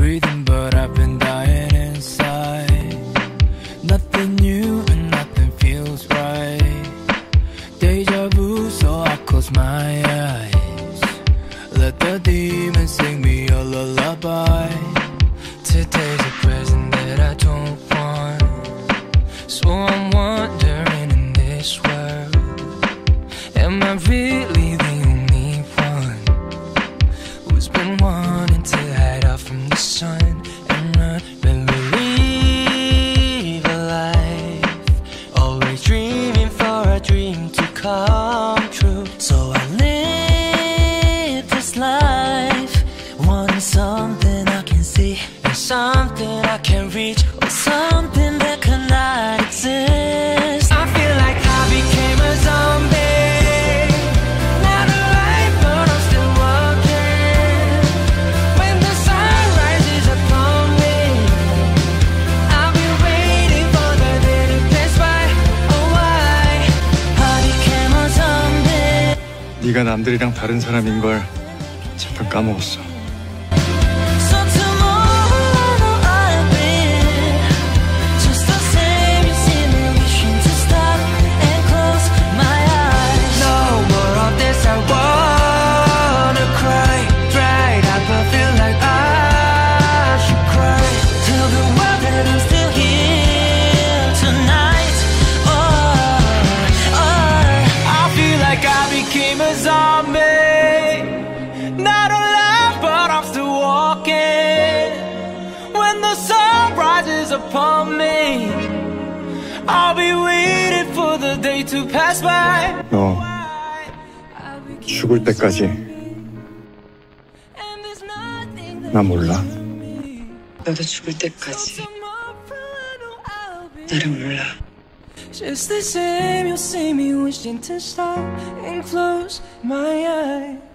breathing, but I've been dying inside. Nothing new and nothing feels right. Deja vu, so I close my eyes. Let the demons sing me a lullaby. Today's a present that I don't want, so I'm wondering in this world, am I really the only one who's been wanting to hide out from the sun and run and believe a life, always dreaming for a dream to come true. So I live this life, wanting something I can see and something I can reach, or something that cannot exist. I feel like I became a zombie, not alive but I'm still walking. When the sun rises upon me, I'll be waiting for the day to pass by. Oh why I became a zombie. 네가 남들이랑 다른 사람인 걸 잠깐 까먹었어. So tomorrow I'll be just the same. You see me wishing to stop and close my eyes. No more of this, I wanna cry. Dried up, I feel like I should cry. Tell the world that I'm still here tonight. I feel like I became a zombie, not alive but I'm still walking. When the sun rises upon me, I'll be waiting for the day to pass by. 너 죽을 때까지 나 몰라. 너도 죽을 때까지 나를 몰라. Just the same, you'll see me wishing to stop and close my eyes.